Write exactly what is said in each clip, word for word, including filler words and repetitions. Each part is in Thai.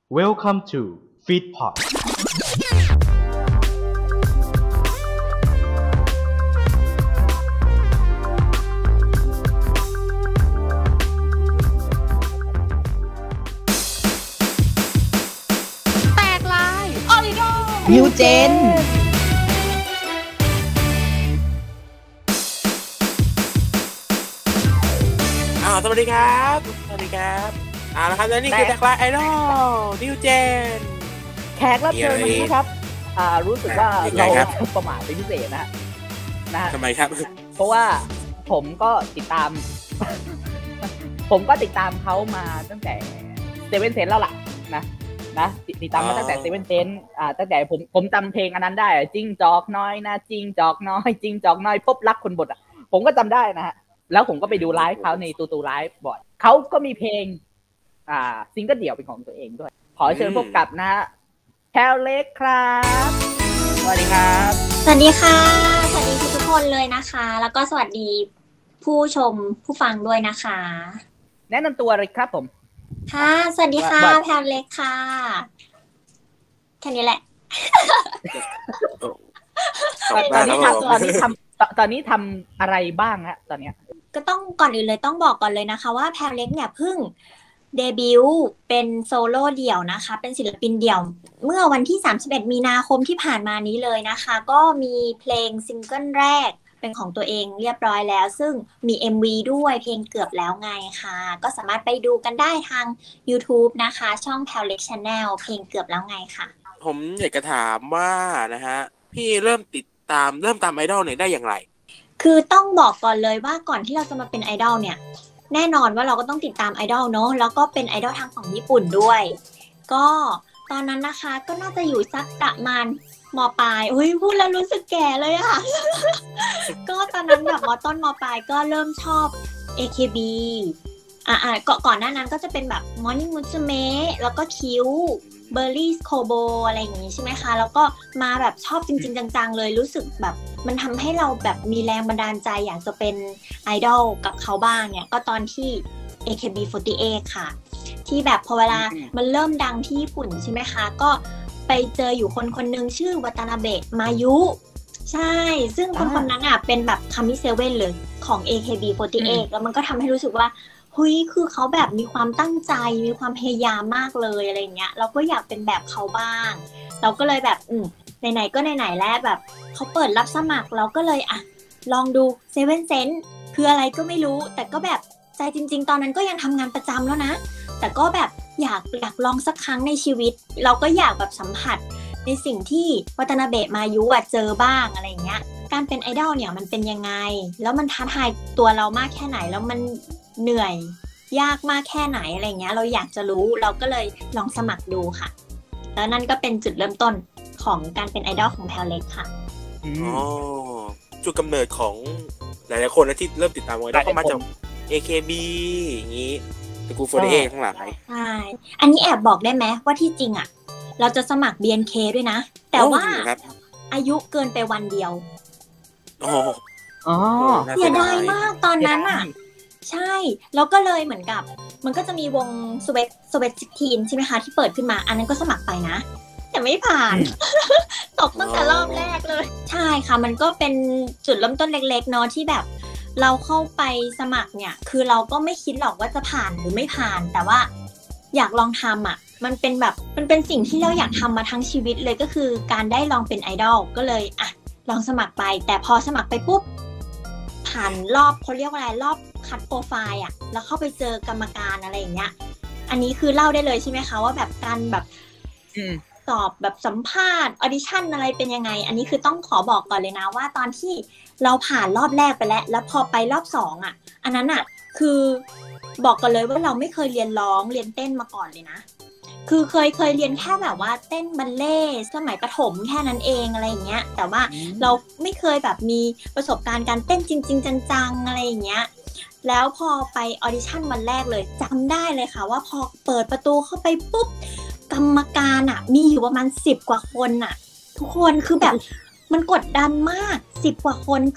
Welcome to Feedpot แตกลายออริโนนิวเจนอ้าวสวัสดีครับสวัสดีครับเอาละครับและนี่คือแตกลายไอดอลนิวเจนแขกรับเชิญวันนี้ครับอ่ารู้สึกว่าเราประมาทเป็นพิเศษนะนะทำไมครับเพราะว่าผมก็ติดตาม ผมก็ติดตามเขามาตั้งแต่เซเว่นเซนแล้วล่ะนะนะติดตามมาตั้งแต่เซเว่นเซนอ่าตั้งแต่ผมผมจำเพลงอันนั้นได้จิ้งจอกน้อยนะจิ้งจอกน้อยจิ้งจอกน้อยพบรักคนบดอ่ะผมก็จำได้นะฮะแล้วผมก็ไปดูไลฟ์เขาในตูตูไลฟ์บ่อยเขาก็มีเพลงอ่าซิงเกิลเดี่ยวเป็นของตัวเองด้วยขอเชิญพบกับนะฮะแพลเล็กครับสวัสดีครับสวัสดีค่ะสวัสดีทุกคนเลยนะคะแล้วก็สวัสดีผู้ชมผู้ฟังด้วยนะคะแนะนำตัวเลยครับผมค่ะสวัสดีค่ะแพลเล็กค่ะแค่นี้แหละตอนนี้ทำตอนนี้ทำตอนนี้ทำอะไรบ้างฮะตอนเนี้ยก็ต้องก่อนอื่นเลยต้องบอกก่อนเลยนะคะว่าแพลเล็กเนี่ยเพิ่งเดบิวต์เป็นโซโล่เดี่ยวนะคะเป็นศิลปินเดี่ยวเมื่อวันที่สามสิบเอ็ดมีนาคมที่ผ่านมานี้เลยนะคะก็มีเพลงซิงเกิลแรกเป็นของตัวเองเรียบร้อยแล้วซึ่งมี เอ็ม วี ด้วยเพลงเกือบแล้วไงค่ะก็สามารถไปดูกันได้ทาง YouTube นะคะช่องแพลเล็ก Channel เพลงเกือบแล้วไงค่ะผมอยากจะถามว่านะฮะพี่เริ่มติดตามเริ่มตามไอดอลเนี่ยได้อย่างไรคือต้องบอกก่อนเลยว่าก่อนที่เราจะมาเป็นไอดอลเนี่ยแน่นอนว่าเราก็ต้องติดตามไอดอลเนาะแล้วก็เป็นไอดอลทางฝั่งญี่ปุ่นด้วยก็ตอนนั้นนะคะก็น่าจะอยู่สักประมาณม.ปลายอุ้ยพูดแล้วรู้สึกแก่เลยอะ ก็ตอนนั้นแบบม.ต้นม.ปลายก็เริ่มชอบ เอ เค บี อ่าๆก่อนก่อนหน้านั้นก็จะเป็นแบบ Morning Musume แล้วก็คิวเบอร์รี่โคโบอะไรอย่างงี้ใช่ไหมคะแล้วก็มาแบบชอบจริงๆจังๆเลยรู้สึกแบบมันทำให้เราแบบมีแรงบันดาลใจอยากจะเป็นไอดอลกับเขาบ้างเนี่ยก็ตอนที่ เอ เค บี สี่สิบแปด ค่ะที่แบบพอเวลามันเริ่มดังที่ญี่ปุ่นใช่ไหมคะก็ไปเจออยู่คนคนนึงชื่อวัตนาเบะมายุใช่ซึ่งคนคนนั้นอ่ะเป็นแบบคามิเซเว่นเลยของ เอ เค บี สี่สิบแปด แล้วมันก็ทำให้รู้สึกว่าเฮ้ยคือเขาแบบมีความตั้งใจมีความพยายามมากเลยอะไรเงี้ยเราก็อยากเป็นแบบเขาบ้างเราก็เลยแบบอืมไหนๆก็ไหนๆแล้วแบบเขาเปิดรับสมัครเราก็เลยอ่ะลองดูเซเว่นเซนส์คืออะไรก็ไม่รู้แต่ก็แบบใจจริงๆตอนนั้นก็ยังทำงานประจำแล้วนะแต่ก็แบบอยากอยากลองสักครั้งในชีวิตเราก็อยากแบบสัมผัสในสิ่งที่วัตนาเบะมายุอ่ะเจอบ้างอะไรเงี้ยการเป็นไอดอลเนี่ยมันเป็นยังไงแล้วมันท้าทายตัวเรามากแค่ไหนแล้วมันเหนื่อยยากมากแค่ไหนอะไรเงี้ยเราอยากจะรู้เราก็เลยลองสมัครดูค่ะแล้วนั่นก็เป็นจุดเริ่มต้นของการเป็นไอดอลของแพลเล็กค่ะอ๋อจุดกำเนิดของหลายๆคนนะที่เริ่มติดตามไอดอลก็มาจาก เอ เค บี อย่างงี้ตระกูลโฟร์ตี้เอททั้งหลายใช่อันนี้แอบบอกได้ไหมว่าที่จริงอ่ะเราจะสมัคร บี เอ็น เค ด้วยนะแต่ว่าอายุเกินไปวันเดียวอ๋ออ๋อเสียดายมากตอนนั้นอ่ะใช่แล้วก็เลยเหมือนกับมันก็จะมีวงสวีทสวีทสิบทีนใช่ไหมคะที่เปิดขึ้นมาอันนั้นก็สมัครไปนะแต่ไม่ผ่าน ตกตั้งแต่รอบแรกเลยใช่ค่ะมันก็เป็นจุดเริ่มต้นเล็กๆเนาะที่แบบเราเข้าไปสมัครเนี่ยคือเราก็ไม่คิดหรอกว่าจะผ่านหรือไม่ผ่านแต่ว่าอยากลองทำอ่ะมันเป็นแบบมันเป็นสิ่งที่เราอยากทำมาทั้งชีวิตเลยก็คือการได้ลองเป็นไอดอลก็เลยอ่ะลองสมัครไปแต่พอสมัครไปปุ๊บผ่านรอบเขาเรียกว่าอะไรรอบคัดโปรไฟล์อ่ะแล้วเข้าไปเจอกรรมการอะไรอย่างเงี้ยอันนี้คือเล่าได้เลยใช่ไหมคะว่าแบบการแบบสอบแบบสัมภาษณ์ออดิชั่นอะไรเป็นยังไงอันนี้คือต้องขอบอกก่อนเลยนะว่าตอนที่เราผ่านรอบแรกไปแล้วแล้วพอไปรอบสองอ่ะอันนั้นอ่ะคือบอกกันเลยว่าเราไม่เคยเรียนร้องเรียนเต้นมาก่อนเลยนะคือเคยเคยเรียนแค่แบบว่าเต้นบัลเล่ต์สมัยประถมแค่นั้นเองอะไรอย่างเงี้ยแต่ว่าเราไม่เคยแบบมีประสบการณ์การเต้นจริงๆจังๆอะไรอย่างเงี้ยแล้วพอไปออดิชั่นวันแรกเลยจำได้เลยค่ะว่าพอเปิดประตูเข้าไปปุ๊บกรรมการอ่ะมีอยู่ประมาณสิบกว่าคนอ่ะทุกคนคือแบบมันกดดันมากสิบกว่าคนคือ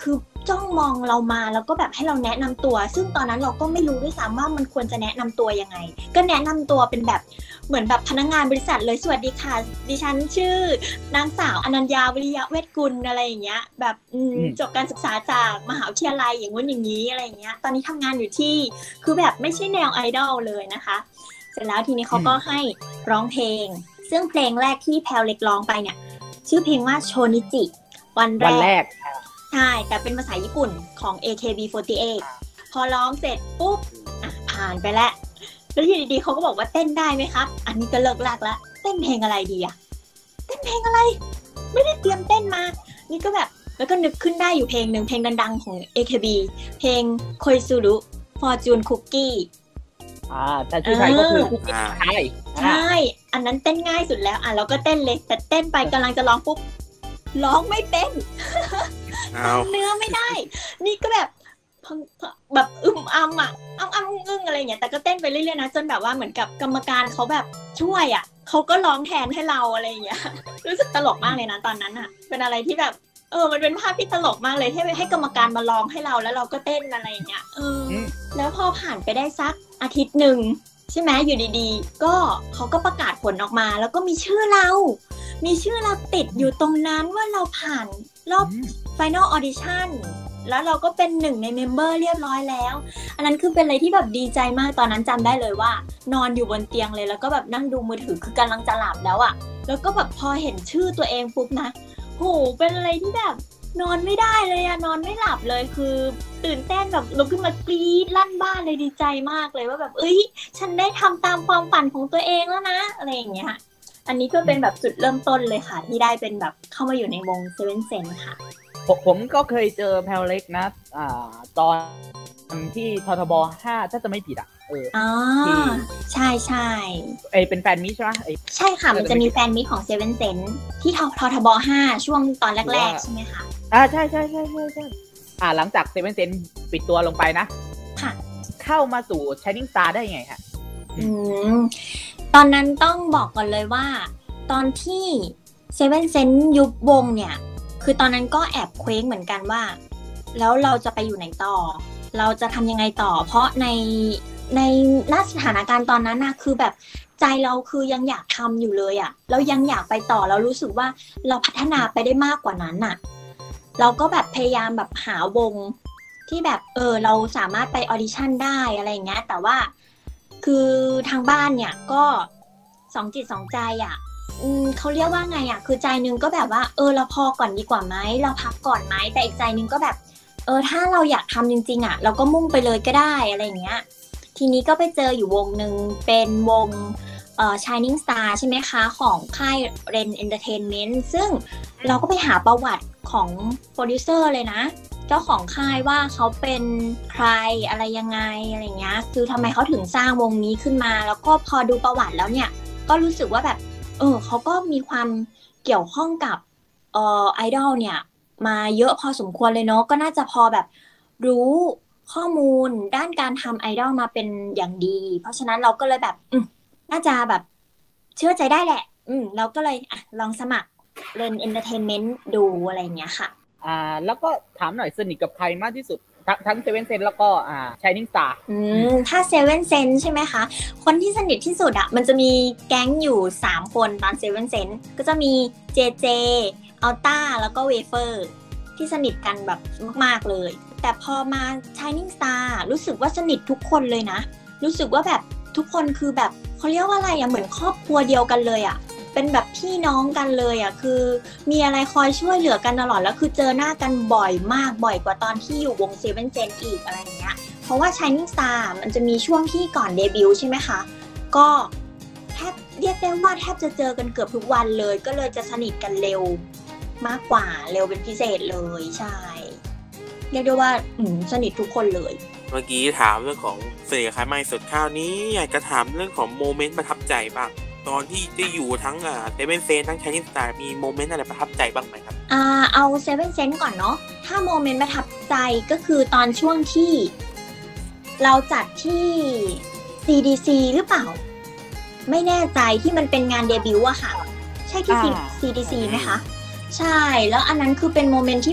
จ้องมองเรามาแล้วก็แบบให้เราแนะนำตัวซึ่งตอนนั้นเราก็ไม่รู้ด้วยซ้ำว่ามันควรจะแนะนำตัวยังไงก็แนะนำตัวเป็นแบบเหมือนแบบพนักงานบริษัทเลยสวัสดีค่ะดิฉันชื่อนางสาวอนัญญาวิริยะเวชกุลอะไรอย่างเงี้ยแบบจบการศึกษาจากมหาวิทยาลัยอย่างนู้นอย่างนี้อะไรอย่างเงี้ยตอนนี้ทำงานอยู่ที่คือแบบไม่ใช่แนวไอดอลเลยนะคะเสร็จแล้วทีนี้เขาก็ให้ร้องเพลงซึ่งเพลงแรกที่แพลวเล็กร้องไปเนี่ยชื่อเพลงว่าโชนิจิวันแรวันแรกกใช่แต่เป็นภาษาญี่ปุ่นของ เอ เค บี โฟร์ตี้เอท พอร้องเสร็จปุ๊บอ่ะผ่านไปแล้วแล้วอยู่ดีๆเขาก็บอกว่าเต้นได้ไหมครับอันนี้ก็เลิกลากแล้วเต้นเพลงอะไรดีอะเต้นเพลงอะไรไม่ได้เตรียมเต้นมานี่ก็แบบแล้วก็นึกขึ้นได้อยู่เพลงหนึ่งเพลงดังๆของ เอ เค บี เพลง Koizuru Fortune Cookie อ่าแต่ชื่อไทยก็คือคุกกี้ไทยใช่อันนั้นเต้นง่ายสุดแล้วอ่ะเราก็เต้นเลยแต่เต้นไปกำลังจะร้องปุ๊บร้องไม่เป็นจำเนื้อไม่ได้นี่ก็แบบแบบอึมอัมอ่ะอัมอัมอึ้งอะไรอย่างเงี้ยแต่ก็เต้นไปเรื่อยๆนะจนแบบว่าเหมือนกับกรรมการเขาแบบช่วยอ่ะเขาก็ร้องแทนให้เราอะไรอย่างเงี้ยรู้สึกตลกมากเลยนะตอนนั้นอ่ะเป็นอะไรที่แบบเออมันเป็นภาพที่ตลกมากเลยที่ให้กรรมการมาร้องให้เราแล้วเราก็เต้นอะไรอย่างเงี้ยเออแล้วพอผ่านไปได้สักอาทิตย์หนึ่งใช่ไหมอยู่ดีๆก็เขาก็ประกาศผลออกมาแล้วก็มีชื่อเรามีชื่อเราติดอยู่ตรงนั้นว่าเราผ่านรอบ Final Audition แล้วเราก็เป็นหนึ่งในเมมเบอร์เรียบร้อยแล้วอันนั้นคือเป็นอะไรที่แบบดีใจมากตอนนั้นจำได้เลยว่านอนอยู่บนเตียงเลยแล้วก็แบบนั่งดูมือถือคือกำลังจะหลับแล้วอะแล้วก็แบบพอเห็นชื่อตัวเองปุ๊บนะโหเป็นอะไรที่แบบนอนไม่ได้เลยอะนอนไม่หลับเลยคือตื่นเต้นแบบลุกขึ้นมากรี๊ดลั่นบ้านเลยดีใจมากเลยว่าแบบเอ้ยฉันได้ทำตามความฝันของตัวเองแล้วนะอะไรอย่างเงี้ยอันนี้ก็เป็นแบบจุดเริ่มต้นเลยค่ะที่ได้เป็นแบบเข้ามาอยู่ในวง Seven Sense ค่ะผมผมก็เคยเจอแพลเล็กนะอ่าตอนที่ททบห้าถ้าจะไม่ผิดอ่ะเอออ๋อใช่ใช่เอเป็นแฟนมิตรใช่ไหมใช่ค่ะมันจะมีแฟนมิตรของ Seven Sense ที่ททบห้าช่วงตอนแรกๆใช่ไหมคะอ่าใช่ใช่ใช่ใช่ใช่อ่าหลังจาก Seven Sense ปิดตัวลงไปนะค่ะเข้ามาสู่ Shining Star ได้ไงคะอืมตอนนั้นต้องบอกก่อนเลยว่าตอนที่ Seven Sense ยุบวงเนี่ยคือตอนนั้นก็แอบเคว้งเหมือนกันว่าแล้วเราจะไปอยู่ไหนต่อเราจะทำยังไงต่อเพราะในในณสถานการณ์ตอนนั้นนะคือแบบใจเราคือยังอยากทำอยู่เลยอ่ะเรายังอยากไปต่อเรารู้สึกว่าเราพัฒนาไปได้มากกว่านั้นอ่ะเราก็แบบพยายามแบบหาวงที่แบบเออเราสามารถไปออดิชั่นได้อะไรอย่างเงี้ยแต่ว่าคือทางบ้านเนี่ยก็สองจิตสองใจอ่ะอืมเขาเรียกว่าไงอ่ะคือใจนึงก็แบบว่าเออเราพอก่อนดีกว่าไหมเราพักก่อนไหมแต่อีกใจนึงก็แบบเออถ้าเราอยากทำจริงๆอ่ะเราก็มุ่งไปเลยก็ได้อะไรอย่างเงี้ยทีนี้ก็ไปเจออยู่วงหนึ่งเป็นวงเอ่อ Shining Star ใช่ไหมคะของค่าย Ren Entertainment ซึ่งเราก็ไปหาประวัติของโปรดิวเซอร์เลยนะเจ้าของค่ายว่าเขาเป็นใครอะไรยังไงอะไรเงี้ยคือทำไมเขาถึงสร้างวงนี้ขึ้นมาแล้วก็พอดูประวัติแล้วเนี่ยก็รู้สึกว่าแบบเออเขาก็มีความเกี่ยวข้องกับเอ่อไอดอลเนี่ยมาเยอะพอสมควรเลยเนาะก็น่าจะพอแบบรู้ข้อมูลด้านการทำไอดอลมาเป็นอย่างดีเพราะฉะนั้นเราก็เลยแบบอืมน่าจะแบบเชื่อใจได้แหละอืมเราก็เลยอ่ะลองสมัครเรนเอนเตอร์เทนเมนต์ดูอะไรอย่างเงี้ยค่ะอ่าแล้วก็ถามหน่อยสนิทกับใครมากที่สุดทั้งเซเว่นเซนแล้วก็อ่า Shining Star อืมถ้า Seven Sense ใช่ไหมคะคนที่สนิทที่สุดอ่ะมันจะมีแก๊งอยู่สามคนตอน Seven Sense ก็จะมี เจ เจ อัลต้าแล้วก็เวเฟอร์ที่สนิทกันแบบมากๆเลยแต่พอมา Shining Star รู้สึกว่าสนิททุกคนเลยนะรู้สึกว่าแบบทุกคนคือแบบเขาเรียกว่าอะไรอ่ะเหมือนครอบครัวเดียวกันเลยอ่ะเป็นแบบพี่น้องกันเลยอ่ะคือมีอะไรคอยช่วยเหลือกันตลอดแล้วคือเจอหน้ากันบ่อยมากบ่อยกว่าตอนที่อยู่วง Seven Sense อีกอะไรอย่างเงี้ยเพราะว่า Shining Star มันจะมีช่วงที่ก่อนเดบิวต์ใช่ไหมคะก็แทบเรียกได้ว่าแทบจะเจอกันเกือบทุกวันเลยก็เลยจะสนิทกันเร็วมากกว่าเร็วเป็นพิเศษเลยใช่เรียกได้ว่าอืมสนิททุกคนเลยเมื่อกี้ถามเรื่องของสนิทกับใครมากที่สุดคราวนี้อยากจะถามเรื่องของโมเมนต์ประทับใจบ้างตอนที่ได้อยู่ทั้งอ่า Seven Sense ทั้ง Shining Star มีโมเมนต์อะไรประทับใจบ้างไหมครับอ่าเอา Seven Sense ก่อนเนาะถ้าโมเมนต์ประทับใจก็คือตอนช่วงที่เราจัดที่ ซี ดี ซี หรือเปล่าไม่แน่ใจที่มันเป็นงานเดบิวต์อะค่ะใช่ที่ ซี ดี ซี ไหมคะใช่แล้วอันนั้นคือเป็นโมเมนต์ที่แบบ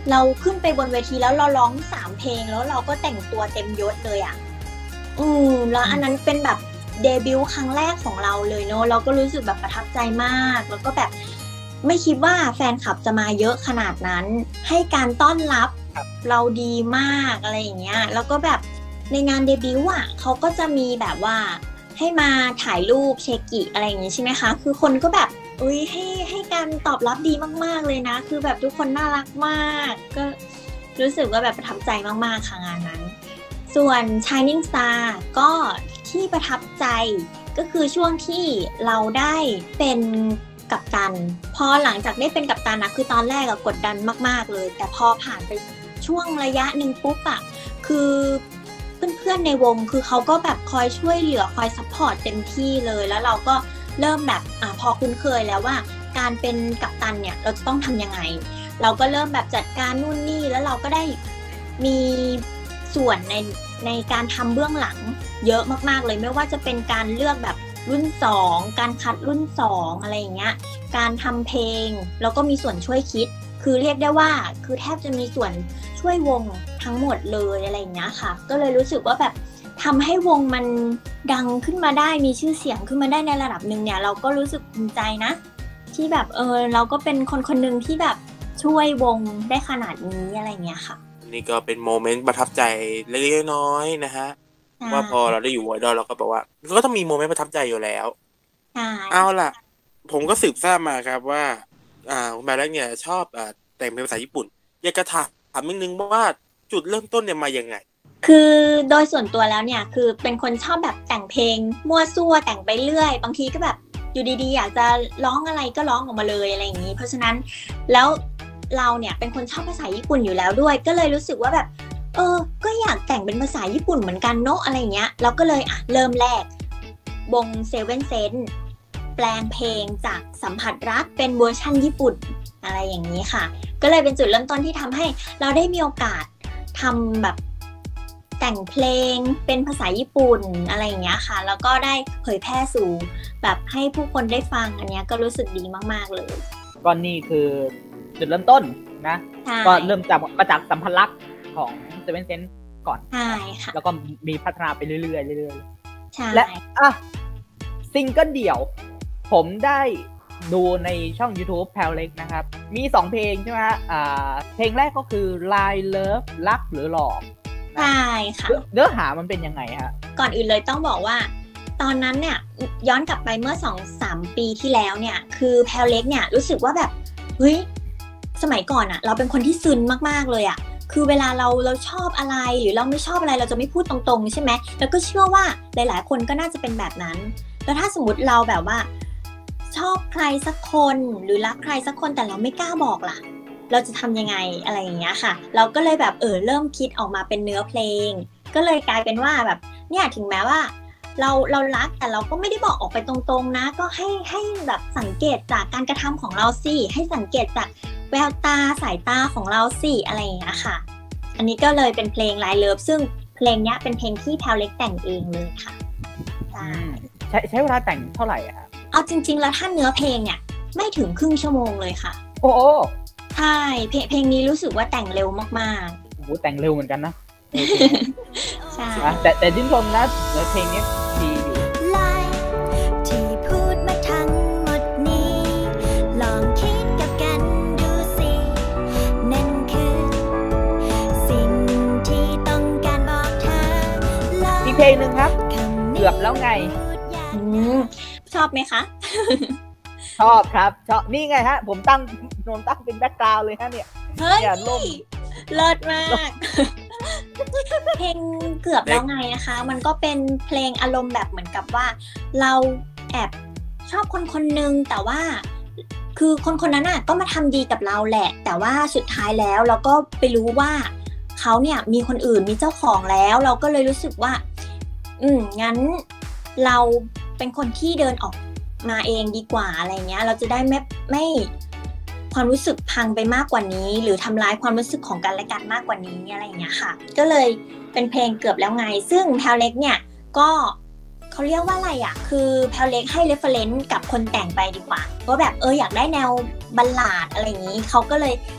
เราขึ้นไปบนเวทีแล้วเราร้องสามเพลงแล้วเราก็แต่งตัวเต็มยศเลยอ่ะอืมแล้วอันนั้นเป็นแบบเดบิวต์ครั้งแรกของเราเลยเนอะเราก็รู้สึกแบบประทับใจมากแล้วก็แบบไม่คิดว่าแฟนคลับจะมาเยอะขนาดนั้นให้การต้อนรับเราดีมากอะไรอย่างเงี้ยแล้วก็แบบในงานเดบิวต์อ่ะเขาก็จะมีแบบว่าให้มาถ่ายรูปเชกิอะไรอย่างงี้ใช่ไหมคะคือคนก็แบบอุ้ยให้ให้การตอบรับดีมากๆเลยนะคือแบบทุกคนน่ารักมากก็รู้สึกว่าแบบประทับใจมากๆค่ะงานนั้นส่วน Shining Star ก็ที่ประทับใจก็คือช่วงที่เราได้เป็นกัปตันพอหลังจากได้เป็นกัปตันนะคือตอนแรกอะกดดันมากๆเลยแต่พอผ่านไปช่วงระยะหนึ่งปุ๊บอะคือเพื่อนๆในวงคือเขาก็แบบคอยช่วยเหลือคอยซัพพอร์ตเต็มที่เลยแล้วเราก็เริ่มแบบอ่ะพอคุ้นเคยแล้วว่าการเป็นกัปตันเนี่ยเราจะต้องทำยังไงเราก็เริ่มแบบจัดการนู่นนี่แล้วเราก็ได้มีส่วนในในการทำเบื้องหลังเยอะมากๆเลยไม่ว่าจะเป็นการเลือกแบบรุ่นสองการคัดรุ่นสองอะไรอย่างเงี้ยการทำเพลงแล้วก็มีส่วนช่วยคิดคือเรียกได้ว่าคือแทบจะมีส่วนช่วยวงทั้งหมดเลยอะไรอย่างเงี้ยค่ะก็เลยรู้สึกว่าแบบทำให้วงมันดังขึ้นมาได้มีชื่อเสียงขึ้นมาได้ในระดับหนึ่งเนี่ยเราก็รู้สึกภูมิใจนะที่แบบเออเราก็เป็นคนคนหนึ่งที่แบบช่วยวงได้ขนาดนี้อะไรเงี้ยค่ะนี่ก็เป็นโมเมนต์ประทับใจเล็กๆน้อยๆนะฮะว่าพอเราได้อยู่ไอดอลเราก็บอกว่าก็ต้องมีโมเมนต์ประทับใจอยู่แล้วเอาล่ะผมก็สืบทราบมาครับว่าอ่าคุณแบล็คเนี่ยชอบอ่าแต่งเป็นภาษาญี่ปุ่นอยากจะถามนิดนึงว่าจุดเริ่มต้นเนี่ยมายังไงคือโดยส่วนตัวแล้วเนี่ยคือเป็นคนชอบแบบแต่งเพลงมั่วซั่วแต่งไปเรื่อยบางทีก็แบบอยู่ดีๆอยากจะร้องอะไรก็ร้องออกมาเลยอะไรอย่างนี้เพราะฉะนั้นแล้วเราเนี่ยเป็นคนชอบภาษาญี่ปุ่นอยู่แล้วด้วยก็เลยรู้สึกว่าแบบเออก็อยากแต่งเป็นภาษาญี่ปุ่นเหมือนกันเนาะอะไรเงี้ยเราก็เลยอ่ะเริ่มแรกวงเซเว่นเซนส์แปลงเพลงจากสัมผัสรักเป็นเวอร์ชั่นญี่ปุ่นอะไรอย่างนี้ค่ะก็เลยเป็นจุดเริ่มต้นที่ทำให้เราได้มีโอกาสทำแบบแต่งเพลงเป็นภาษาญี่ปุ่นอะไรอย่างเงี้ยค่ะแล้วก็ได้เผยแพร่สู่แบบให้ผู้คนได้ฟังอันเนี้ยก็รู้สึกดีมากๆเลยก็นี่คือจุดเริ่มต้นนะก็เริ่มจากมาจากสัมภาระของเซเว่นเซนส์ก่อนใช่ค่ะแล้วก็มีพัฒนาไปเรื่อยๆเรื่อยๆใช่และอ่ะซิงเกิลเดี่ยวผมได้ดูในช่อง YouTube แพลเล็กนะครับมีสองเพลงใช่ไหมฮะอ่าเพลงแรกก็คือ Lie Love รักหรือหลอกใช่ค่ะเนื้อหามันเป็นยังไงฮะก่อนอื่นเลยต้องบอกว่าตอนนั้นเนี่ยย้อนกลับไปเมื่อ สองถึงสาม ปีที่แล้วเนี่ยคือแพลเล็กเนี่ยรู้สึกว่าแบบเฮ้ยสมัยก่อนอะเราเป็นคนที่ซึนมากๆเลยอะคือเวลาเราเราชอบอะไรหรือเราไม่ชอบอะไรเราจะไม่พูดตรงๆใช่ไหมแล้วก็เชื่อว่าหลายๆคนก็น่าจะเป็นแบบนั้นแล้วถ้าสมมติเราแบบว่าชอบใครสักคนหรือรักใครสักคนแต่เราไม่กล้าบอกล่ะเราจะทำยังไงอะไรอย่างเงี้ยค่ะเราก็เลยแบบเออเริ่มคิดออกมาเป็นเนื้อเพลงก็เลยกลายเป็นว่าแบบเนี่ยถึงแม้ว่าเราเรารักแต่เราก็ไม่ได้บอกออกไปตรงๆนะก็ให้ให้แบบสังเกตจากการกระทำของเราสิให้สังเกตจากแววตาสายตาของเราสิอะไรอย่างเงี้ยค่ะอันนี้ก็เลยเป็นเพลง Lie Love ซึ่งเพลงเนี้ยเป็นเพลงที่แพลเล็กแต่งเองเลยค่ะใช่ใช้ใช้เวลาแต่งเท่าไหร่อะเอาจริงๆแล้วถ้าเนื้อเพลงเนี่ยไม่ถึงครึ่งชั่วโมงเลยค่ะโอ้ใช่เพลงเพลงนี้รู้สึกว่าแต่งเร็วมากๆโอ้โหแต่งเร็วเหมือนกันนะใช่แต่แต่ชื่นชมนะเนื้อเพลงนี้ดีอยู่ที่พูดมาทั้งหมดนี้ลองคิดกับกันดูสินั่นคือสิ่งที่ต้องการบอกเธออีกเพลงนึงครับเกือบแล้วไงชอบไหมคะชอบครับชอบนี่ไงฮะผมตั้งโนมตั้งเป็นแบ็คกราวด์เลยฮะเนี่ยเฮ้ยเลิศมากเพลงเกือบแล้วไงนะคะมันก็เป็นเพลงอารมณ์แบบเหมือนกับว่าเราแอบชอบคนคนนึงแต่ว่าคือคนคนนั้นน่ะก็มาทำดีกับเราแหละแต่ว่าสุดท้ายแล้วเราก็ไปรู้ว่าเขาเนี่ยมีคนอื่นมีเจ้าของแล้วเราก็เลยรู้สึกว่าอืมงั้นเราเป็นคนที่เดินออกมาเองดีกว่าอะไรเงี้ยเราจะได้ไม่ไม่ความรู้สึกพังไปมากกว่านี้หรือทำร้ายความรู้สึกของกันและกันมากกว่านี้อะไรอย่างเงี้ยค่ะก็เลยเป็นเพลงเกือบแล้วไงซึ่งแพลเล็กเนี่ยก็เขาเรียกว่าอะไรอ่ะคือแพลเล็กให้เรฟเฟอเรนซ์กับคนแต่งไปดีกว่าว่าแบบเอออยากได้แนวบัลลาดอะไรอย่างงี้เขาก็เลย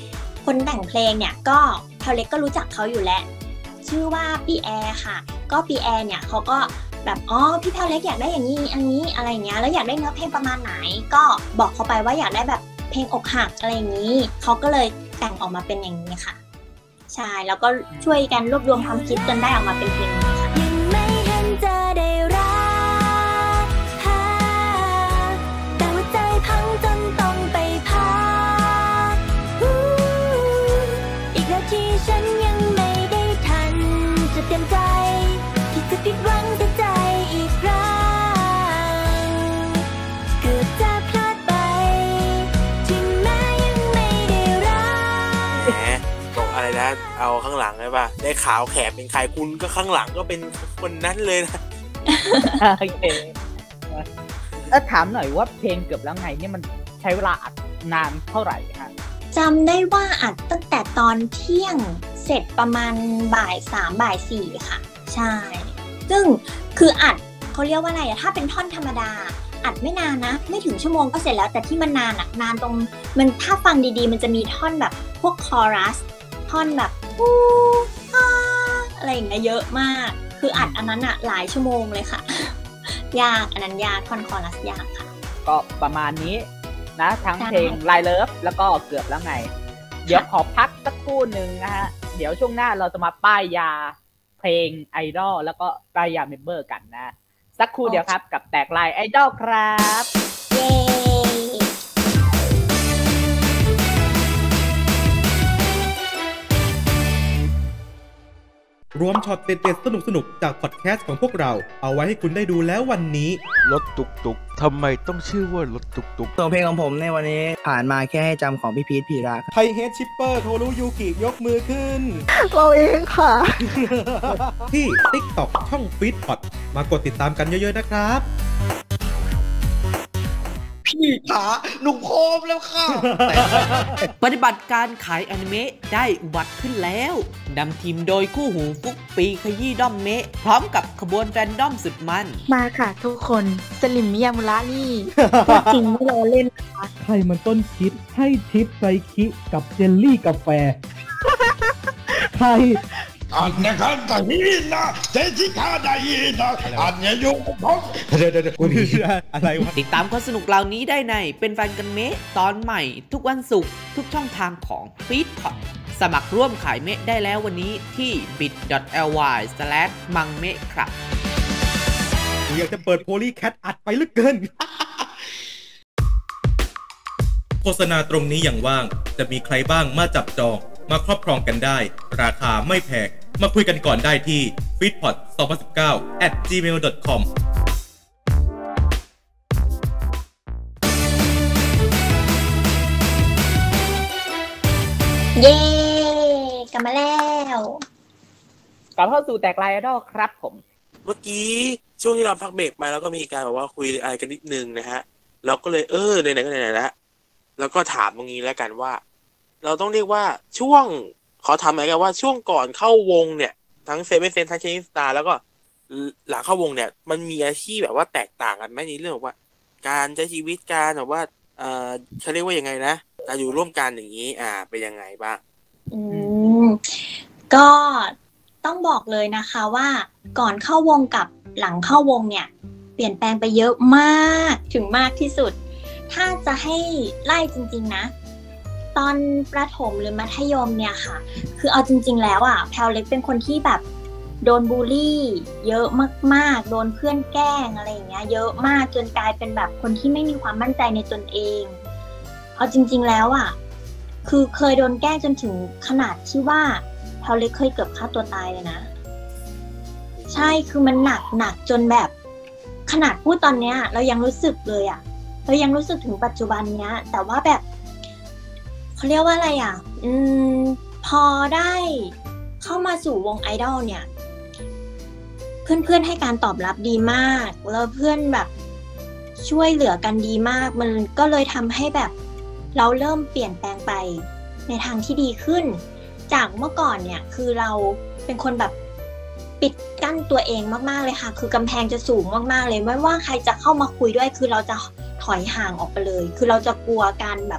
คนแต่งเพลงเนี่ยก็แพลเล็กก็รู้จักเขาอยู่แล้วชื่อว่าพี่แอร์ค่ะก็พี่แอร์เนี่ยเขาก็แบบอ๋อพี่แพลเล็กอยากได้อย่างนี้อันนี้อะไรเงี้ยแล้วอยากได้เนื้อเพลงประมาณไหนก็บอกเขาไปว่าอยากได้แบบเพลงอกหักอะไรอย่างนี้เขาก็เลยแต่งออกมาเป็นอย่างนี้ค่ะใช่แล้วก็ช่วยกันรวบรวมความคิดจนได้ออกมาเป็นเพลงนี้ค่ะยังไม่เห็นจะได้รักแต่ว่าใจพังจนต้องไปพักอีกแล้วที่ฉันยังไม่ได้ทันจะเตรียมใจที่จะผิดหวังแต่ใจอีกครั้งเกือบจะพลาดไปถึงแม้ยังไม่ได้รักแหมบอกอะไรนะเอาข้างหลังเลยป่ะได้ขาวแขกเป็นใครคุณก็ข้างหลังก็เป็นคนนั้นเลยนะโอเคแล้วถามหน่อยว่าเพลงเกือบแล้วไงเนี่ยมันใช้เวลาอัดนานเท่าไหร่คะจำได้ว่าอัดตั้งแต่ตอนเที่ยงเสร็จประมาณบ่ายสามบ่ายสี่ค่ะใช่ซึ่งคืออัดเขาเรียกว่าอะไรอะถ้าเป็นท่อนธรรมดาอัดไม่นานนะไม่ถึงชั่วโมงก็เสร็จแล้วแต่ที่มันนานอะนานตรงมันถ้าฟังดีๆมันจะมีท่อนแบบพวกคอรัสท่อนแบบอูอ่าอะไรอย่างเงี้ยเยอะมากคืออัดอันนั้นอะหลายชั่วโมงเลยค่ะยากอันนั้นยากท่อนคอรัสยากค่ะก็ประมาณนี้นะทั้งเพลง Line Love แล้วก็เกือบแล้วไงเดี๋ยวขอพักสักครู่หนึ่งนะฮะเดี๋ยวช่วงหน้าเราจะมาป้ายยาเพลงไอดอลแล้วก็ป้ายยาเมมเบอร์กันนะสักครู่เดียวครับกับแตกลายไอดอลครับเย้รวมช็อตเด็ดๆสนุกๆจากพอดแคสต์ของพวกเราเอาไว้ให้คุณได้ดูแล้ววันนี้รถตุกตุกทำไมต้องชื่อว่ารถตุกตุกส่งเพลงของผมในวันนี้ผ่านมาแค่ให้จำของพี่พีทพีระไทยเฮดชิปเปอร์โทรุยูกิยกมือขึ้นเราเองค่ะที่ TikTok ช่องฟีดพอดมากดติดตามกันเยอะๆนะครับพี่ขาหนุ่มโคมแล้วค่ะปฏิบัติการขายอนิเมะได้อุบัติขึ้นแล้วนำทีมโดยคู่หูฟุกปีขยี้ด้อมเมะพร้อมกับขบวนแฟนด้อมสุดมันมาค่ะทุกคนสลิมมิยามุระนี่จริงไม่รอเล่นนะคะใครมันต้นคิดให้ทิปไซคิกับเจลลี่กาแฟใครอันนี้กันแต่ฮีนะเจสิก้าได้ฮีนะอันนี้อยู่กับผมเดี๋ยวเดี๋ยวคุณอะไรวะติดตามความสนุกเหล่านี้ได้ในเป็นแฟนกันเมะตอนใหม่ทุกวันศุกร์ทุกช่องทางของฟีดพอดสมัครร่วมขายเมะได้แล้ววันนี้ที่ บิต ดอท แอล วาย สแลช มังเมะครับอยากจะเปิดโพลีแคทอัดไปลึกเกินโฆษณาตรงนี้อย่างว่างจะมีใครบ้างมาจับจองมาครอบครองกันได้ราคาไม่แพงมาคุยกันก่อนได้ที่ ฟีดพอด สองพันสิบเก้า แอท จีเมล ดอท คอมเย้กลับมาแล้วกลับเข้าสู่แตกลายไอดอลครับผมเมื่อกี้ช่วงที่เราพักเบรกไปแล้วก็มีการแบบว่าคุยอะไรกันนิดนึงนะฮะเราก็เลยเออไหนๆก็ไหนๆแล้วแล้วก็ถามตรงนี้แล้วกันว่าเราต้องเรียกว่าช่วงขอถามหน่อยกันว่าช่วงก่อนเข้าวงเนี่ยทั้งเซเว่นเซนทั้งเชนสตาร์แล้วก็หลังเข้าวงเนี่ยมันมีอาชีพแบบว่าแตกต่างกันไหมในเรื่องว่าการใช้ชีวิตการแบบว่าเอ่อเขาเรียกว่ายังไงนะการอยู่ร่วมกันอย่างนี้อ่าเป็นยังไงบ้างอืมก็ต้องบอกเลยนะคะว่าก่อนเข้าวงกับหลังเข้าวงเนี่ยเปลี่ยนแปลงไปเยอะมากถึงมากที่สุดถ้าจะให้ไล่จริงๆนะตอนประถมหรือมัธยมเนี่ยค่ะคือเอาจริงๆแล้วอ่ะแพลวเล็กเป็นคนที่แบบโดนบูลลี่เยอะมากๆโดนเพื่อนแกล้งอะไรอย่างเงี้ยเยอะมากจนกลายเป็นแบบคนที่ไม่มีความมั่นใจในตนเองเอาจริงๆแล้วอ่ะคือเคยโดนแกล้งจนถึงขนาดที่ว่าแพลวเล็กเคยเกือบฆ่าตัวตายเลยนะใช่คือมันหนักหนักจนแบบขนาดพูดตอนเนี้ยเรายังรู้สึกเลยอ่ะเรายังรู้สึกถึงปัจจุบันเนี้ยแต่ว่าแบบเขาเรียกว่าอะไรอ่ะอืมพอได้เข้ามาสู่วงไอดอลเนี่ยเพื่อนๆให้การตอบรับดีมากแล้วเพื่อนแบบช่วยเหลือกันดีมากมันก็เลยทำให้แบบเราเริ่มเปลี่ยนแปลงไปในทางที่ดีขึ้นจากเมื่อก่อนเนี่ยคือเราเป็นคนแบบปิดกั้นตัวเองมากๆเลยค่ะคือกำแพงจะสูงมากๆเลยไม่ว่าใครจะเข้ามาคุยด้วยคือเราจะถอยห่างออกไปเลยคือเราจะกลัวการแบบ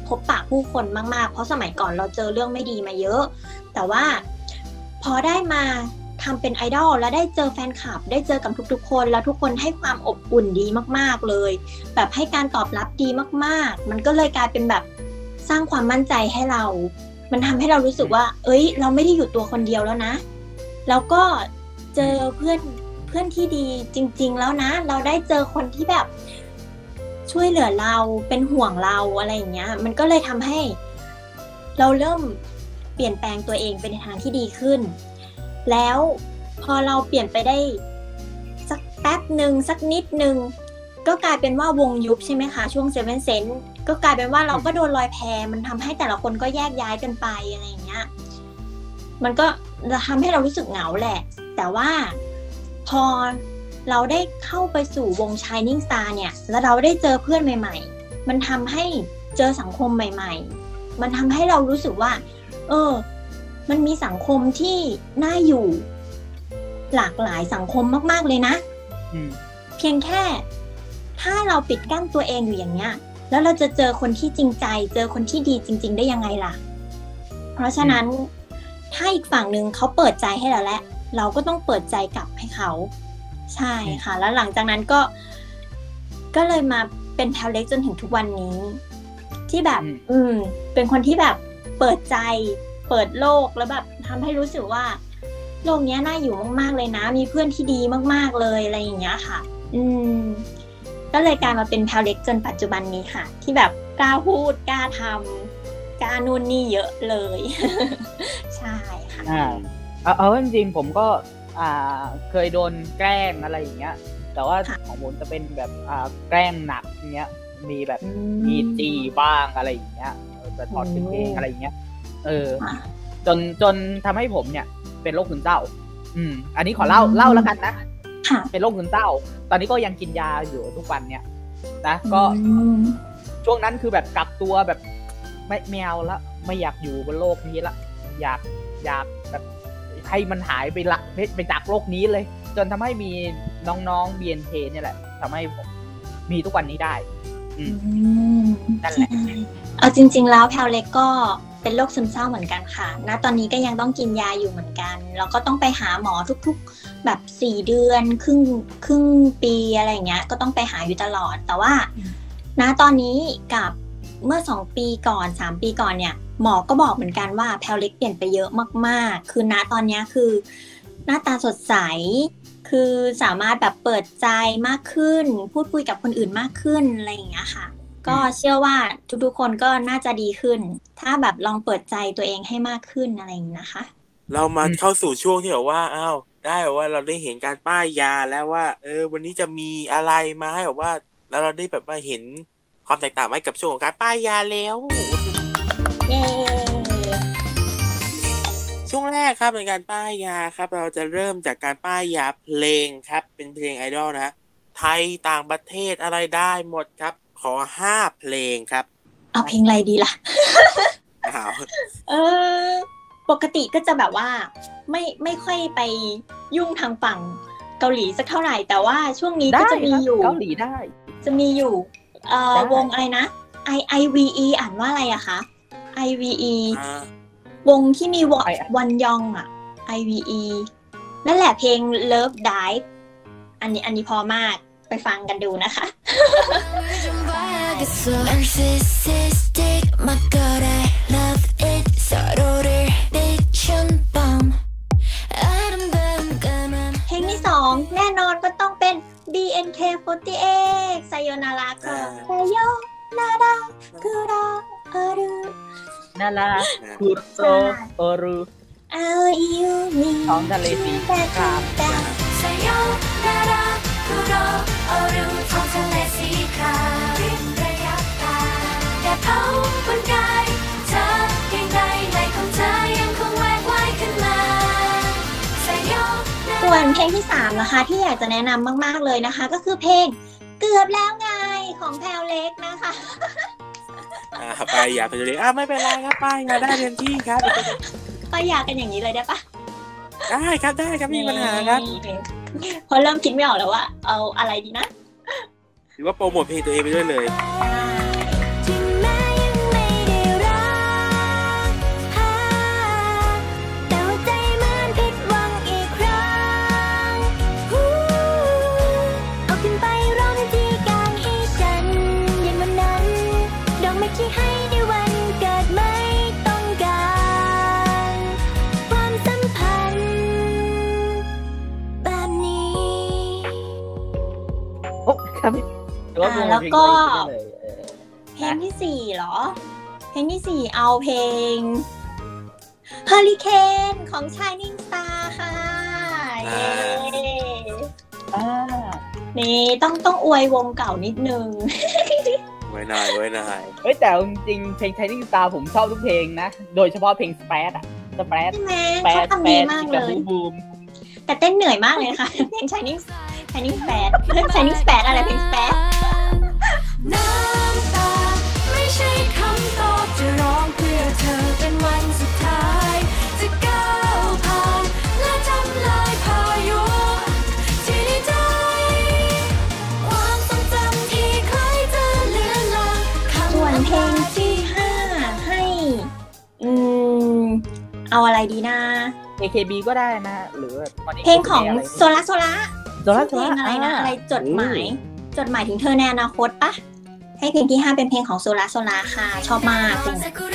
พบปะผู้คนมากๆเพราะสมัยก่อนเราเจอเรื่องไม่ดีมาเยอะแต่ว่าพอได้มาทำเป็นไอดอลแล้วได้เจอแฟนคลับได้เจอกับทุกๆคนแล้วทุกคนให้ความอบอุ่นดีมากๆเลยแบบให้การตอบรับดีมากๆมันก็เลยกลายเป็นแบบสร้างความมั่นใจให้เรามันทำให้เรารู้สึกว่าเอ้ยเราไม่ได้อยู่ตัวคนเดียวแล้วนะแล้วก็เจอเพื่อนเพื่อนที่ดีจริงๆแล้วนะเราได้เจอคนที่แบบช่วยเหลือเราเป็นห่วงเราอะไรอย่างเงี้ยมันก็เลยทำให้เราเริ่มเปลี่ยนแปลงตัวเองไปในทางที่ดีขึ้นแล้วพอเราเปลี่ยนไปได้สักแป๊บหนึ่งสักนิดหนึ่งก็กลายเป็นว่าวงยุบใช่ไหมคะช่วงเซเว่นเซนส์ก็กลายเป็นว่าเราก็โดนลอยแพมันทำให้แต่ละคนก็แยกย้ายกันไปอะไรอย่างเงี้ยมันก็จะทำให้เรารู้สึกเหงาแหละแต่ว่าพอเราได้เข้าไปสู่วง Shining Star เนี่ยแล้วเราได้เจอเพื่อนใหม่ๆมันทำให้เจอสังคมใหม่ๆมันทำให้เรารู้สึกว่าเออมันมีสังคมที่น่าอยู่หลากหลายสังคมมากๆเลยนะเพียงแค่ถ้าเราปิดกั้นตัวเองอยู่อย่างเงี้ยแล้วเราจะเจอคนที่จริงใจเจอคนที่ดีจริงๆได้ยังไงล่ะเพราะฉะนั้นถ้าอีกฝั่งหนึ่งเขาเปิดใจให้เราแล้วเราก็ต้องเปิดใจกลับให้เขาใช่ค่ะแล้วหลังจากนั้นก็ก็เลยมาเป็นแพลเล็กจนถึงทุกวันนี้ที่แบบอืมเป็นคนที่แบบเปิดใจเปิดโลกแล้วแบบทำให้รู้สึกว่าโลกนี้น่าอยู่มากๆเลยนะมีเพื่อนที่ดีมากๆเลยอะไรอย่างเงี้ยค่ะอืมก็เลยกลายมาเป็นแพลเล็กจนปัจจุบันนี้ค่ะที่แบบกล้าพูดกล้าทำกล้านู่นนี่เยอะเลย ใช่ค่ะอ่าเอาเอาจริงๆผมก็อ่าเคยโดนแกล้งอะไรอย่างเงี้ยแต่ว่าของผมจะเป็นแบบอ่าแกล้งหนักอย่างเงี้ยมีแบบมีจีบ้างอะไรอย่างเงี้ยจะถอดกางเกงอะไรอย่างเงี้ยเออจนจนทำให้ผมเนี่ยเป็นโรคซึมเศร้าอืมอันนี้ขอเล่าเล่าแล้วกันนะเป็นโรคซึมเศร้าตอนนี้ก็ยังกินยาอยู่ทุกวันเนี่ยนะก็ช่วงนั้นคือแบบกักตัวแบบไม่แมวละไม่อยากอยู่บนโลกนี้ละอยากอยากแบบให้มันหายไปละไปจากโลกนี้เลยจนทำให้มีน้องๆ บี เอ็น เค เนี่ยแหละทำให้ผมมีทุกวันนี้ได้อืมนั่นแหละเอาจริงๆแล้วแพลเล็กก็เป็นโรคซึมเศร้าเหมือนกันค่ะณตอนนี้ก็ยังต้องกินยาอยู่เหมือนกันแล้วก็ต้องไปหาหมอทุกๆแบบสี่เดือนครึ่งครึ่งปีอะไรอย่างเงี้ยก็ต้องไปหาอยู่ตลอดแต่ว่าณตอนนี้กับเมื่อสองปีก่อนสามปีก่อนเนี่ยหมอก็บอกเหมือนกันว่าแพลเล็กเปลี่ยนไปเยอะมากๆคือณตอนนี้คือหน้าตาสดใสคือสามารถแบบเปิดใจมากขึ้นพูดคุยกับคนอื่นมากขึ้นอะไรอย่างเงี้ยค่ะก็เชื่อว่าทุกๆคนก็น่าจะดีขึ้นถ้าแบบลองเปิดใจตัวเองให้มากขึ้นอะไรอย่างนี้นะคะเรามาเข้าสู่ช่วงที่แบบว่าอ้าวได้แบบว่าเราได้เห็นการป้ายยาแล้วว่าเออวันนี้จะมีอะไรมาให้แบบว่าแล้วเราได้แบบว่าเห็นความแตกต่างไหมกับช่วงของการป้ายยาแล้วเย้ช่วงแรกครับในการป้ายยาครับเราจะเริ่มจากการป้ายยาเพลงครับเป็นเพลงไอดอลนะฮะไทยต่างประเทศอะไรได้หมดครับขอห้าเพลงครับเอาเพลงอะไรดีล่ะอ้าวเออปกติก็จะแบบว่าไม่ไม่ค่อยไปยุ่งทางฝั่งเกาหลีสักเท่าไหร่แต่ว่าช่วงนี้ก็จะมีอยู่เกาหลีได้จะมีอยู่เอ่อวงอะไรนะ I I V E อ่านว่าอะไรอะคะ I V E วงที่มีวันยองอะ I V E นั่นแหละเพลง Love Dive อันนี้อันนี้พอมากไปฟังกันดูนะคะเพลงที่สองแน่นอนก็ต้องเป็น บี เอ็น เค โฟร์ตี้เอ็กซ์ ไซโยนาราค่ะไซโยนาราคุโรโอรุนาราคุโรโอรุเอาอิวมิท้องทะเลสีครามไซโยนาราคุโรโอรุท้องทะเลสีครามริมระยะทางแดดเผาบนกายเธอเพียงใดในของเธอยังคงแหวกว่ายขึ้นมาไซโยส่วนเพลงที่สามนะคะที่อยากจะแนะนำมากๆเลยนะคะก็คือเพลงเกือบแล้วไงของแพลเล็กนะคะอ่าไปอย่าไปเลยอ่ะไม่เป็นไรครับไปอย่าได้เต็มที่ครับไปอยากกันอย่างนี้เลยได้ปะได้ครับได้ครับมีปัญหาครับพอเริ่มคิดไม่ออกแล้วว่าเอาอะไรดีนะหรือว่าโปรโมทเพลงตัวเองไปด้วยเลยแล้วก็เพลงที่สี่เหรอเพลงที่สี่เอาเพลง Hurricane ของ Shining Star ค่ะเย้นี่ต้องต้องอวยวงเก่านิดนึงไว้นายไว้นายเฮ้ยแต่จริงๆเพลง Shining Star ผมชอบทุกเพลงนะโดยเฉพาะเพลง Spread อะ Spread ใช่ไหมเขาทำดีมากเลยแต่เต้นเหนื่อยมากเลยค่ะเพลง Shining Shining Spread Shining Spread อะไรเพลง Spread น้ำตาไม่ใช่คำตอบจะร้องเพื่อเธอเป็นวันสุดท้ายจะก้าวผ่านและทำลายพายุที่ในใจความทรงจำที่คล้ายจะเลือนลางส่วนเพลงที่ห้าให้อืมเอาอะไรดีนะเอ เค บี ก็ได้นะหรือเพลงของโซล่าโซล่าโซล่าโซล่าอะไรนะอะไรจดหมายจดหมายถึงเธอในอนาคตปะให้เพลงที่ห้าเป็นเพลงของโซล่าโซล่าค่ะชอบมากเพลง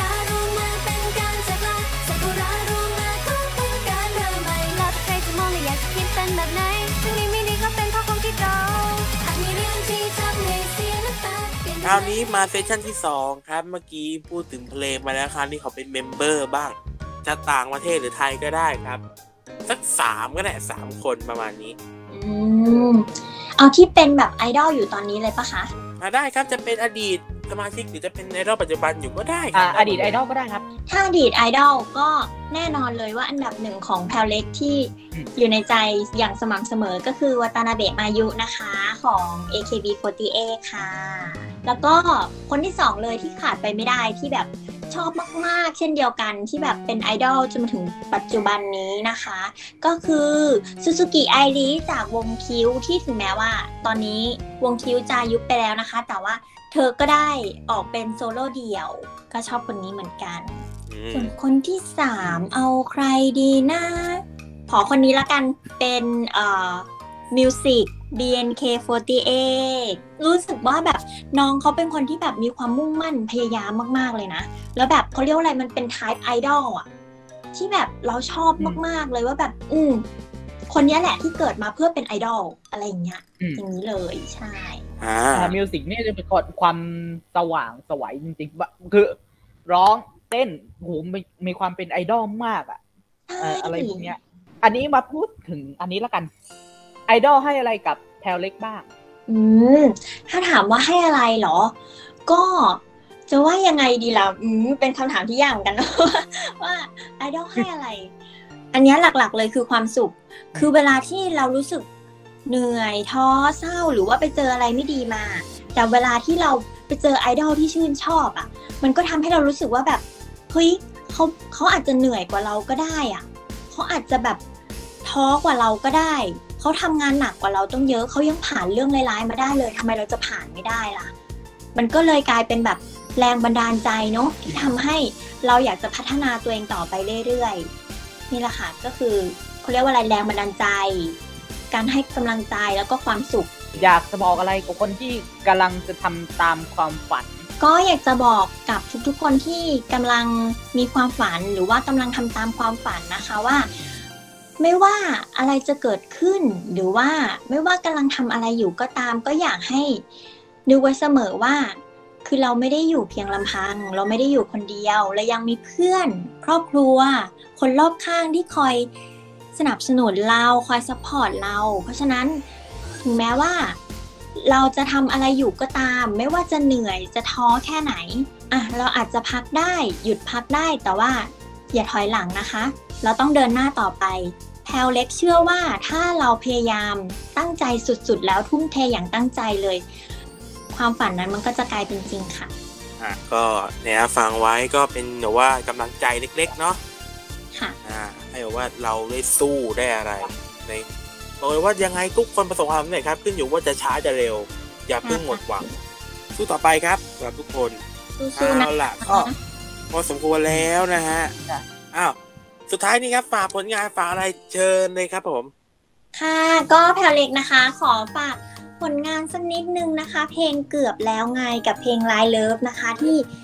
คราวนี้มาเซสชั่นที่สองครับเมื่อกี้พูดถึงเพลงมาแล้วครับที่เขาเป็นเมมเบอร์บ้างจะต่างประเทศหรือไทยก็ได้ครับสักสามก็ได้สามคนประมาณนี้อืมเอาที่เป็นแบบไอดอลอยู่ตอนนี้เลยปะคะได้ครับจะเป็นอดีตสมาชิกหรือจะเป็นไอดอลปัจจุบันอยู่ก็ได้ครับอดีตไอดอลก็ได้ครับถ้าอดีตไอดอลก็แน่นอนเลยว่าอันดับหนึ่งของแพลเล็กที่อยู่ในใจอย่างสม่ำเสมอก็คือวัตานาเบะมายุนะคะของ เอ เค บี สี่สิบแปด ค่ะแล้วก็คนที่สองเลยที่ขาดไปไม่ได้ที่แบบชอบมากๆเช่นเดียวกันที่แบบเป็นไอดอลจนมาถึงปัจจุบันนี้นะคะก็คือซูซูกิไอริจากวงคิวที่ถึงแม้ว่าตอนนี้วงคิวจะยุบไปแล้วนะคะแต่ว่าเธอก็ได้ออกเป็นโซโล่เดี่ยวก็ชอบคนนี้เหมือนกันส่วนคนที่สามเอาใครดีนะขอคนนี้ละกันเป็นเอ่อมิวสิก บี เอ็น เค สี่สิบแปด รู้สึกว่าแบบน้องเขาเป็นคนที่แบบมีความมุ่งมั่นพยายามมากๆเลยนะแล้วแบบเขาเรียกว่าอะไรมันเป็น type idol อ่ะที่แบบเราชอบมากๆเลยว่าแบบอืมคนนี้แหละที่เกิดมาเพื่อเป็นไอดอลอะไรอย่างเงี้ยอย่างนี้เลยใช่อ่ามิวสิกนี่จะเป็นความสว่างสวยจริงๆคือร้องเต้นโหมีมีความเป็นไอดอลมากอ่ะอะไรพวกเนี้ยอันนี้มาพูดถึงอันนี้ละกันไอดอลให้อะไรกับแพลเล็กบ้างอืมถ้าถามว่าให้อะไรเหรอก็จะว่ายังไงดีล่ะอืมเป็นคำถามที่ยากเหมือนกันนะว่าไอดอลให้อะไรอันนี้หลักๆเลยคือความสุขคือเวลาที่เรารู้สึกเหนื่อยท้อเศร้าหรือว่าไปเจออะไรไม่ดีมาแต่เวลาที่เราไปเจอไอดอลที่ชื่นชอบอ่ะมันก็ทำให้เรารู้สึกว่าแบบเฮ้ยเขาเขาอาจจะเหนื่อยกว่าเราก็ได้อ่ะเขาอาจจะแบบท้อกว่าเราก็ได้เขาทำงานหนักกว่าเราต้องเยอะเขายังผ่านเรื่องร้ายๆมาได้เลยทำไมเราจะผ่านไม่ได้ล่ะมันก็เลยกลายเป็นแบบแรงบันดาลใจเนาะที่ทำให้เราอยากจะพัฒนาตัวเองต่อไปเรื่อยๆนี่แหละค่ะก็คือเขาเรียกว่าอะไรแรงบันดาลใจการให้กำลังใจแล้วก็ความสุขอยากจะบอกอะไรกับคนที่กำลังจะทำตามความฝันก็อยากจะบอกกับทุกๆคนที่กำลังมีความฝันหรือว่ากำลังทำตามความฝันนะคะว่าไม่ว่าอะไรจะเกิดขึ้นหรือว่าไม่ว่ากำลังทำอะไรอยู่ก็ตามก็อยากให้นึกไว้เสมอว่าคือเราไม่ได้อยู่เพียงลำพังเราไม่ได้อยู่คนเดียวเรายังมีเพื่อนครอบครัวคนรอบข้างที่คอยสนับสนุนเราคอยซัพพอร์ตเราเพราะฉะนั้นถึงแม้ว่าเราจะทำอะไรอยู่ก็ตามไม่ว่าจะเหนื่อยจะท้อแค่ไหนอ่ะเราอาจจะพักได้หยุดพักได้แต่ว่าอย่าถอยหลังนะคะเราต้องเดินหน้าต่อไปแพลเล็กเชื่อว่าถ้าเราพยายามตั้งใจสุดๆแล้วทุ่มเทอย่างตั้งใจเลยความฝันนั้นมันก็จะกลายเป็นจริงค่ะอ่ะก็เนี่ยฟังไว้ก็เป็นแบบว่ากำลังใจเล็กๆเนาะค่ะอ่าให้แบบว่าเราได้สู้ได้อะไรในบอกเลยว่ายังไงทุกคนประสบความสำเร็จครับขึ้นอยู่ว่าจะช้าจะเร็วอย่าเพิ่งหมดหวังสู้ต่อไปครับสำหรับทุกคนเอาล่ะก็พอสมควรแล้วนะฮะอ้าวสุดท้ายนี้ครับฝากผลงานฝากอะไรเชิญเลยครับผมค่ะก็แพลเล็กนะคะขอฝากผลงานสักนิดนึงนะคะเพลงเกือบแล้วไงกับเพลง Line Love นะคะที่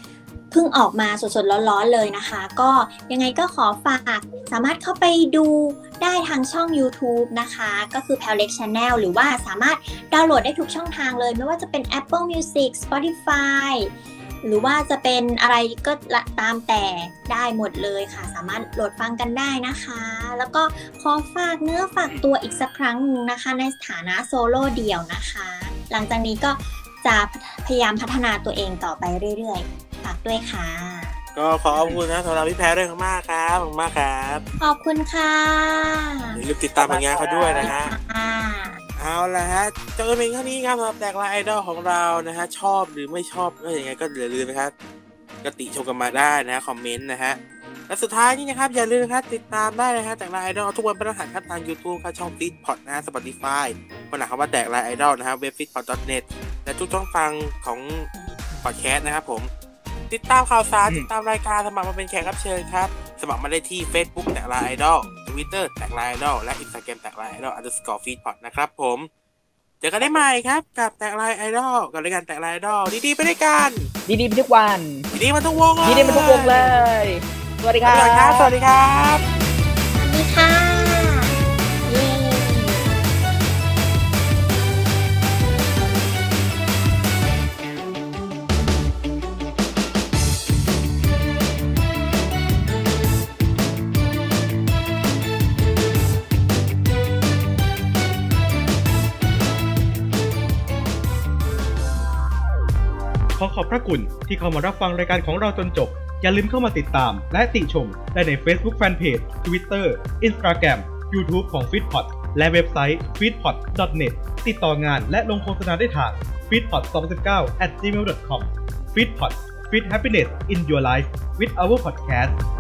เพิ่งออกมาสดๆร้อนๆเลยนะคะก็ยังไงก็ขอฝากสามารถเข้าไปดูได้ทางช่อง YouTube นะคะก็คือ Pallex Channel หรือว่าสามารถดาวน์โหลดได้ทุกช่องทางเลยไม่ว่าจะเป็น Apple Music Spotify หรือว่าจะเป็นอะไรก็ตามแต่ได้หมดเลยค่ะสามารถโหลดฟังกันได้นะคะแล้วก็ขอฝากเนื้อฝากตัวอีกสักครั้งนึงนะคะในฐานะโซโล่เดี่ยวนะคะหลังจากนี้ก็จะพยายามพัฒนาตัวเองต่อไปเรื่อยๆฝากด้วยค่ะก็ขอขอบคุณนะสำหรับพี่แพรด้วยมากครับขอบคุณมากครับขอบคุณค่ะอย่าลืมติดตามผลงานเขาด้วยนะฮะเอาละฮะจบกันเพียงเท่านี้ครับสำหรับแตกลายไอดอลของเรานะฮะชอบหรือไม่ชอบก็ยังไงก็อย่าลืมนะครับก็ติชมกันมาได้นะคอมเมนต์นะฮะและสุดท้ายนี้นะครับอย่าลืมนะครับติดตามได้นะฮะแตกลายไอดอลทุกวันพฤหัสครับทาง YouTube ครับช่อง Feedpot นะฮะ Spotify คนหาคำว่าแตกลายไอดอลนะฮะเว็บ ฟีดพอต ดอท เน็ต และทุกช่องฟังของพอดแคสต์นะครับผมติดตามข่าวสารติดตามรายการสมัครมาเป็นแขกรับเชิญครับสมัครมาได้ที่ Facebook แตกลายไอดอล Twitter แตกลายไอดอลและ Instagram แตกลายไอดอล underscore feedpot นะครับผมเจอกันได้ใหม่ครับกับแตกลายไอดอลกับรายการแตกลายไอดอลดีๆไปด้วยกันดีๆไปทุกวันดีๆมาทุกวงเลยดีๆมาทุกวงเลยสวัสดีครับสวัสดีครับสวัสดีค่ะเย้ขอขอบพระคุณที่เข้ามารับฟังรายการของเราจนจบอย่าลืมเข้ามาติดตามและติชมได้ใน Facebook Fanpage Twitter Instagram YouTube ของ Feedpot และเว็บไซต์ ฟีดพอต ดอท เน็ต ติดต่องานและลงโฆษณาได้ทาง ฟีดพอต สองพันสิบเก้า แอท จีเมล ดอท คอม Feedpot Feed Happiness in Your Life with our podcast